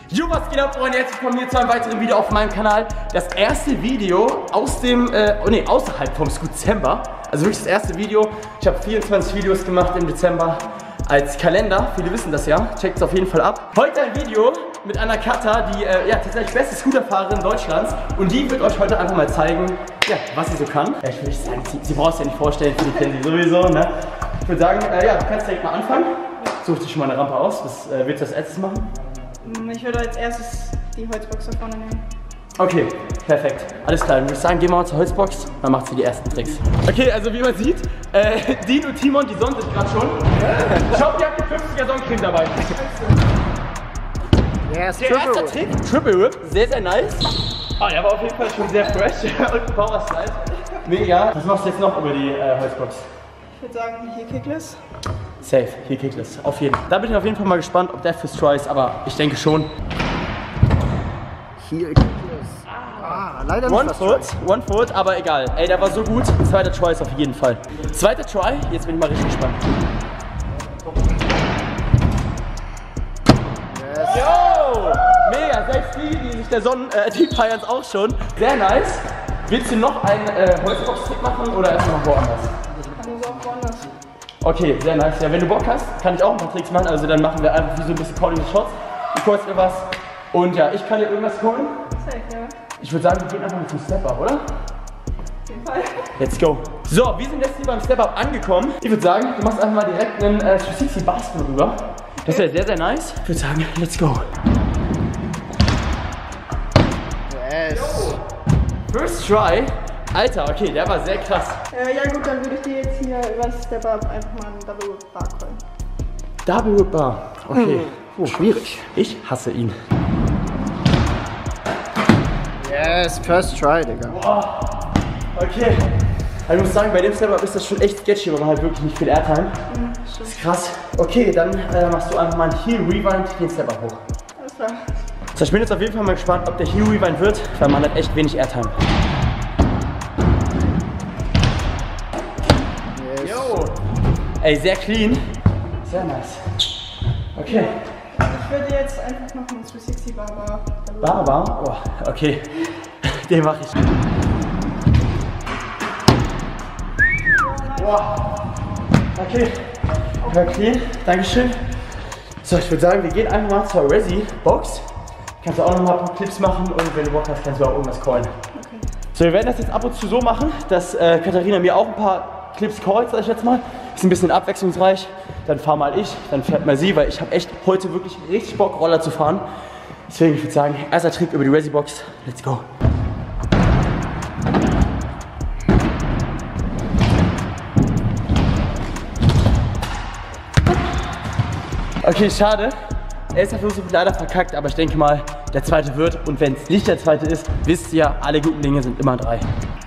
Jo, was geht ab, Freunde? Herzlich willkommen hier zu einem weiteren Video auf meinem Kanal. Das erste Video aus dem, außerhalb vom Dezember. Also wirklich das erste Video. Ich habe 24 Videos gemacht im Dezember als Kalender. Viele wissen das ja. Checkt es auf jeden Fall ab. Heute ein Video mit einer Kata, die tatsächlich beste Scooterfahrerin Deutschlands. Und die wird euch heute einfach mal zeigen, ja, was sie so kann. Ja, ich würde nicht sagen, sie braucht es ja nicht vorstellen, die kennen sie sowieso, ne? Ich würde sagen, ja, du kannst direkt mal anfangen. Such dich schon mal eine Rampe aus. Was willst du als erstes machen? Ich würde als erstes die Holzbox da vorne nehmen. Okay, perfekt. Alles klar, dann würde ich sagen, gehen wir mal zur Holzbox, dann macht sie die ersten Tricks. Okay, also wie man sieht, Dean und Timon, die sonnen sich gerade schon. Schaut, ihr habt die 50er Sonnencreme dabei. Yes, Der erste Trick, Triple Whip, sehr, sehr nice. Oh, der war auf jeden Fall schon sehr fresh und Power Slide. Mega. Was machst du jetzt noch über die Holzbox? Ich würde sagen, hier Kickless. Safe, hier Kickless, auf jeden Fall. Da bin ich auf jeden Fall mal gespannt, ob der fürs Try ist, aber ich denke schon. Hier Kickless. Leider nicht One Foot, aber egal. Ey, der war so gut. Zweiter Try ist auf jeden Fall. Zweiter Try, jetzt bin ich mal richtig gespannt. Yes. Yo! Mega, selbst die sich der die feiern es auch schon. Sehr nice. Willst du noch einen Holzbox-Trick machen oder erst noch woanders? Also auch woanders. Okay, sehr nice. Ja, wenn du Bock hast, kann ich auch ein paar Tricks machen. Also dann machen wir einfach wie so ein bisschen Calling the Shots. Du callst mir was. Und ja, ich kann dir irgendwas callen. Safe, ja. Ich würde sagen, wir gehen einfach mit dem Step-Up, oder? Auf jeden Fall. Let's go. So, wir sind jetzt hier beim Step-Up angekommen. Ich würde sagen, du machst einfach mal direkt einen 360 Barspin rüber. Das wäre sehr, sehr nice. Ich würde sagen, let's go. Yes. First try. Alter, okay, der war sehr krass. Ja gut, dann würde ich dir jetzt hier über das Step-Up einfach mal einen Double Bar callen. Double Whip Bar. Okay. Schwierig. Ich hasse ihn. Yes, first try, Digga. Boah. Okay. Also ich muss sagen, bei dem Step-Up ist das schon echt sketchy, weil man halt wirklich nicht viel Airtime. Das ist krass. Okay, dann machst du einfach mal einen Heel Rewind, den Step-Up hoch. Alles klar. So, ich bin jetzt auf jeden Fall mal gespannt, ob der Heel Rewind wird, weil man hat echt wenig Airtime. Yes. Yo! Ey, sehr clean. Sehr nice. Okay. Ich würde jetzt einfach noch einen 360 Bar. Bar? Oh, okay. Den mache ich. Boah. Okay. Ja, clean. Dankeschön. So, ich würde sagen, wir gehen einfach mal zur Resi-Box. Kannst du auch noch mal ein paar Clips machen und wenn du Bock hast, kannst du auch irgendwas callen. Okay. So, wir werden das jetzt ab und zu so machen, dass Katharina mir auch ein paar Clips callt, sag ich jetzt mal. Ist ein bisschen abwechslungsreich. Dann fahr mal ich, dann fährt mal sie, weil ich habe echt heute wirklich richtig Bock, Roller zu fahren. Deswegen, ich würde sagen, erster Trick über die Resi-Box. Let's go. Okay, schade. Erster Versuch leider verkackt, aber ich denke mal, der zweite wird. Und wenn es nicht der zweite ist, wisst ihr, alle guten Dinge sind immer 3.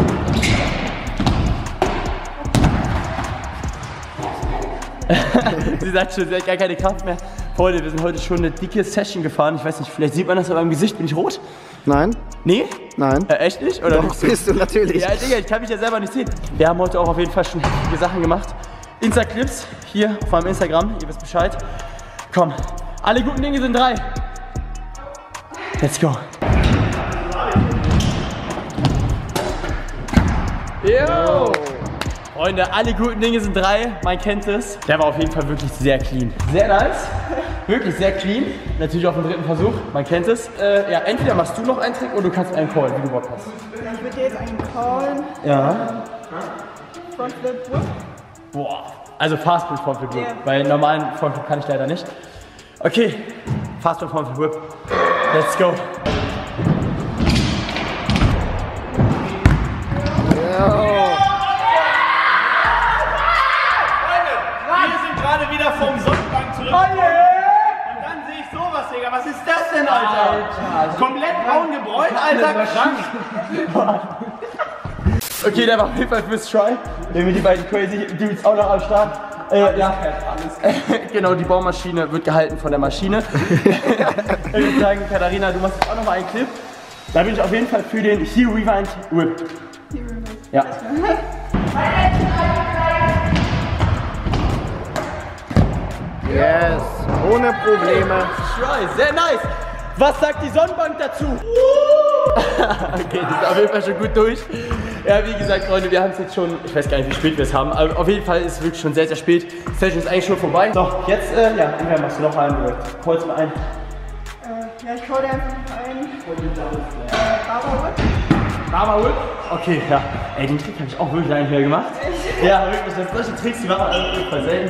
Sie sagt schon, sie hat gar keine Kraft mehr. Freunde, wir sind heute schon eine dicke Session gefahren. Ich weiß nicht, vielleicht sieht man das an meinem Gesicht. Bin ich rot? Nein? Nee? Nein. Echt nicht? Oder Doch, bist du natürlich. Ja, Digga, ich kann mich ja selber nicht sehen. Wir haben heute auch auf jeden Fall schon heftige Sachen gemacht. Insta-Clips hier auf meinem Instagram. Ihr wisst Bescheid. Komm, alle guten Dinge sind 3. Let's go. Yo! Freunde, alle guten Dinge sind 3, man kennt es. Der war auf jeden Fall wirklich sehr clean. Sehr nice, wirklich sehr clean. Natürlich auf dem 3. Versuch, man kennt es. Ja, entweder machst du noch einen Trick oder du kannst einen callen, wie du Bock hast. Ich würde dir jetzt einen callen. Ja. Frontflip Whip. Boah, also Fastball Frontflip Whip, Ja. weil normalen Frontflip kann ich leider nicht. Okay, Fastball Frontflip Whip. Let's go. Wieder vom Sonnenbank zurück. Und dann sehe ich sowas, Digga. Was ist das denn, Alter? Komplett braun gebräunt, Alter. Krank. Okay, der war auf jeden Fall fürs Try. Wir haben die beiden crazy Dudes auch noch am Start. Ja, genau, die Baumaschine wird gehalten von der Maschine. Ich würde sagen, Katharina, du machst jetzt auch noch mal einen Clip. Da bin ich auf jeden Fall für den Heel Rewind Whip. Ja. Yes, ohne Probleme. Try, sehr nice. Was sagt die Sonnenbank dazu? Okay, das ist auf jeden Fall schon gut durch. Ja, wie gesagt, Freunde, wir haben es jetzt schon, ich weiß gar nicht, wie spät wir es haben, aber auf jeden Fall ist es wirklich schon sehr, sehr spät. Die Session ist eigentlich schon vorbei. So, jetzt, ja, entweder machst du noch einen oder holst mal ein. Ja, ich hau dir einfach noch ein. Barber Whip? Okay, ja. Ey, den Trick habe ich auch wirklich lange nicht mehr gemacht. Echt? Ja, wirklich. Das solche Tricks, die machen alle super selten.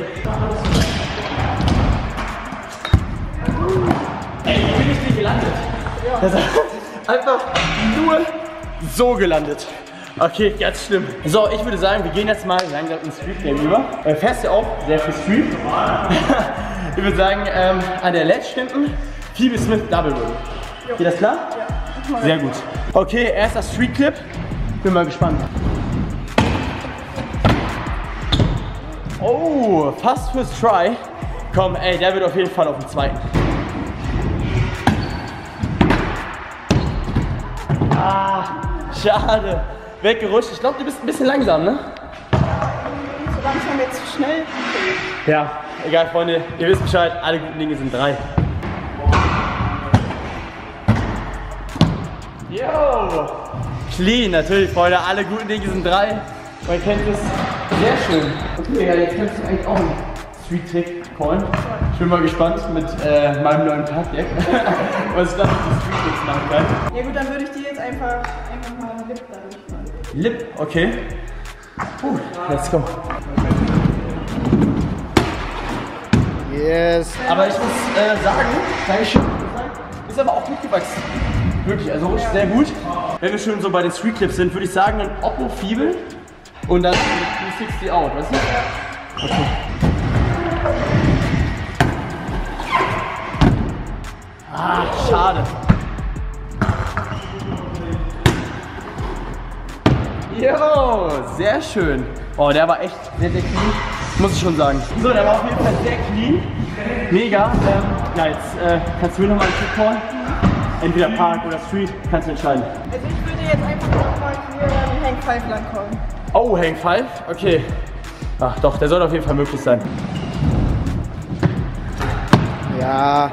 Ey, wie bin ich denn gelandet? Ja. Das ist einfach nur so gelandet. Okay, ganz schlimm. So, ich würde sagen, wir gehen jetzt mal langsam ins Street Game über. Fährst ja auch sehr viel Street. Ich würde sagen, an der Ledge hinten, Phoebe Smith Double Roll. Geht das klar? Ja. Sehr gut. Okay, erster Street Clip. Bin mal gespannt. Oh, fast fürs Try. Komm, ey, der wird auf jeden Fall auf dem zweiten. Ah, schade. Weggerutscht. Ich glaube, du bist ein bisschen langsam, ne? So langsam jetzt zu schnell. Ja, egal, Freunde. Ihr wisst Bescheid, alle guten Dinge sind 3. Yo! Clean, natürlich, Freunde. Alle guten Dinge sind 3. Man kennt es. Sehr schön. Okay, ja, jetzt kannst du eigentlich auch einen Street-Trick callen. Ich bin mal gespannt mit meinem neuen Parkdeck, was ich da mit den Street-Tricks machen kann. Ja gut, dann würde ich dir jetzt einfach mal einen Lip da durchmachen. Lip, okay. Let's go. Yes. Aber ich muss sagen, Dankeschön, ist aber auch gut gewachsen. Wirklich, also rutscht sehr gut. Wenn wir schon so bei den Street Clips sind, würde ich sagen, ein Oppo Fiebel und dann 360 out, weißt du? Okay. Ah, schade. Jo, sehr schön. Oh, der war echt sehr, sehr clean, muss ich schon sagen. So, der war auf jeden Fall sehr clean. Mega. Ja, jetzt kannst du mir nochmal einen Trick callen. Entweder Park oder Street, kannst du entscheiden. Also ich würde jetzt einfach nochmal hier den Hang 5 lang kommen. Oh, Hang 5? Okay. Ach doch, der soll auf jeden Fall möglich sein. Ja.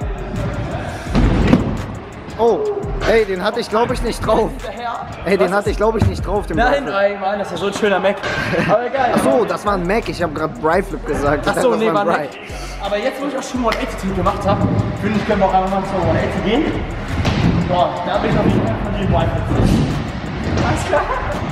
Oh, ey, den hatte ich glaube ich nicht drauf. Ey, den hatte ich glaube ich nicht drauf. Nein, Mann, das ist ja so ein schöner Mac. Aber egal. Ach so, das war ein Mac. Ich habe gerade Bri-Flip gesagt. Ach so, nee, war ein Mac. Aber jetzt, wo ich auch schon 180 gemacht habe, finde ich, können wir auch einfach mal zur 180 gehen. Boah, da bin ich auf jeden Fall von den Bri-Flips. Alles klar?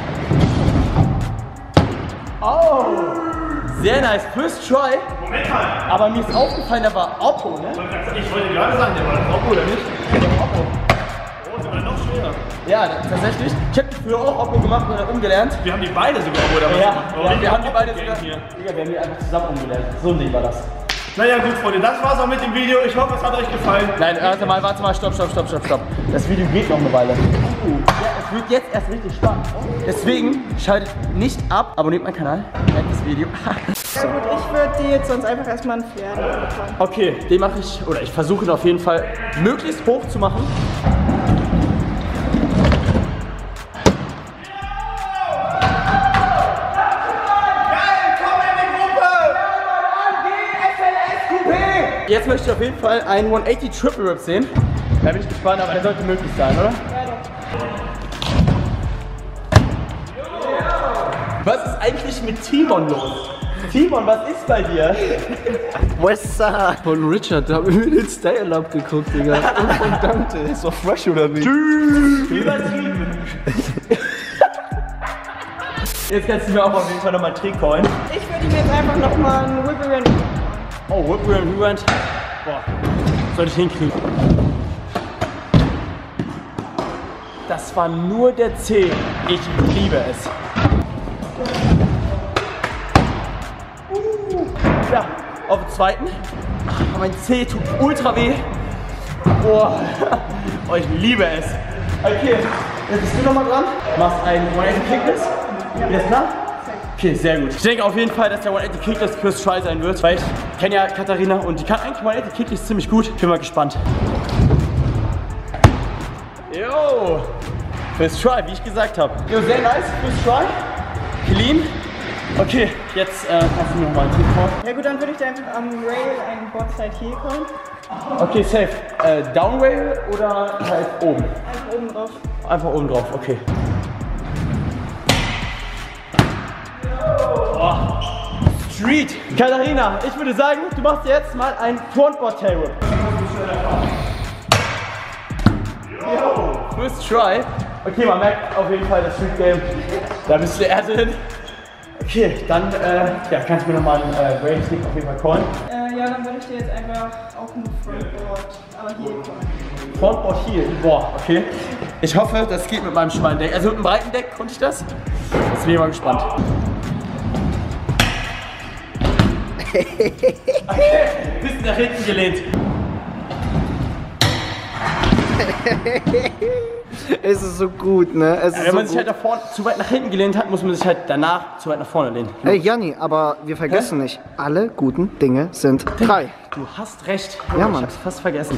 Oh, sehr nice. First try. Moment mal. Aber mir ist aufgefallen, der war Oppo, ne? Ich wollte gerade sagen, der war das Oppo oder nicht? Der war Oppo. Oh, der war noch schwerer. Ja, tatsächlich. Ich habe früher auch Oppo gemacht oder umgelernt. Wir haben die beide sogar Oppo oder was? Ja, wir haben die beide sogar. hier. Digga, wir haben die einfach zusammen umgelernt. So ein Ding war das. Naja gut, Freunde, das war's auch mit dem Video. Ich hoffe, es hat euch gefallen. Nein, warte mal, stopp. Das Video geht noch eine Weile. Ja, es wird jetzt erst richtig spannend. Deswegen schaltet nicht ab, abonniert meinen Kanal, liked das Video. Ja gut, ich würde dir jetzt sonst einfach erstmal einen Flair machen. Okay, den mache ich, oder ich versuche ihn auf jeden Fall möglichst hoch zu machen. Jetzt möchte ich auf jeden Fall einen 180 Triple Rip sehen. Da bin ich gespannt, aber der sollte möglich sein, oder? Was ist eigentlich mit Timon los? Timon, was ist bei dir? Westside. Von Richard, da haben wir den Style-Up geguckt, Digga. Und von Dante. Ist doch fresh, oder nicht? Übertrieben. Jetzt kannst du mir auch auf jeden Fall nochmal einen Trick callen. Ich würde mir jetzt einfach nochmal einen Whipperin. Oh, Whipperin Rewind. Boah, sollte ich hinkriegen. Das war nur der C. Ich liebe es. Ja, auf dem zweiten. Ach, mein C tut ultra weh. Boah, oh, ich liebe es. Okay, jetzt bist du nochmal dran. Machst einen 180 Kickflip. Geht das klar? Okay, sehr gut. Ich denke auf jeden Fall, dass der 180 Kickflip fürs Try sein wird, weil ich kenne ja Katharina und die kann eigentlich 180 Kickflips ziemlich gut. Ich bin mal gespannt. Jo, fürs Try, wie ich gesagt habe. Jo, sehr nice fürs Try. Clean. Okay, jetzt kannst du mir nochmal einen Trick callen. Ja gut, dann würde ich dir einfach am Rail einen Boardside Heel callen. Okay, safe. Down Rail oder halt oben? Einfach oben drauf. Einfach oben drauf, okay. Oh. Street. Katharina, ich würde sagen, du machst jetzt mal ein Frontboard Tail Whip. Yo, first try. Okay, man merkt auf jeden Fall das Street Game. Da bist du eher drin. Okay, dann ja, kannst du mir nochmal einen Brain Stick auf jeden Fall callen. Ja, dann würde ich dir jetzt einfach auch ein Frontboard, aber hier. Frontboard hier, boah, okay. Ich hoffe, das geht mit meinem schmalen Deck. Also mit einem breiten Deck konnte ich das. Jetzt bin ich mal gespannt. Okay, bisschen nach hinten gelehnt. Es ist so gut, ne? Es ist Wenn man so sich halt da vorne zu weit nach hinten gelehnt hat, muss man sich halt danach zu weit nach vorne lehnen. Hey Janni, aber wir vergessen nicht, alle guten Dinge sind 3. Du hast recht. Ja, Ich Mann. hab's fast vergessen.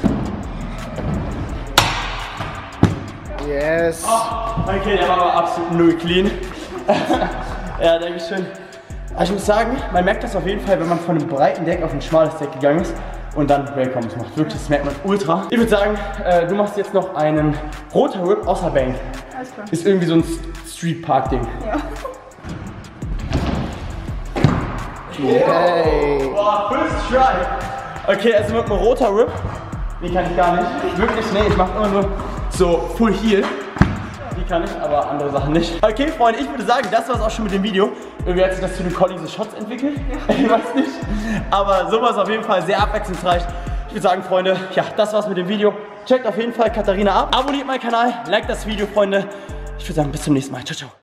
Yes. Okay, der war aber absolut null clean. Ja, danke schön. Aber ich muss sagen, man merkt das auf jeden Fall, wenn man von einem breiten Deck auf ein schmales Deck gegangen ist und dann Railcombs macht. Wirklich, das merkt man ultra. Ich würde sagen, du machst jetzt noch einen roter Whip außer Bank. Alles klar. Ist irgendwie so ein Street Park Ding. Ja. Yay. Boah, first try. Okay, also mit einem roter Whip, den kann ich gar nicht. Wirklich, nee, ich mache immer nur so Full Heel. Die kann ich, aber andere Sachen nicht. Okay, Freunde, ich würde sagen, das war es auch schon mit dem Video. Irgendwie hat sich das zu den Collies Shots entwickelt. Ja. Ich weiß nicht. Aber sowas auf jeden Fall sehr abwechslungsreich. Ich würde sagen, Freunde, ja, das war's mit dem Video. Checkt auf jeden Fall Katharina ab. Abonniert meinen Kanal, liked das Video, Freunde. Ich würde sagen, bis zum nächsten Mal. Ciao, ciao.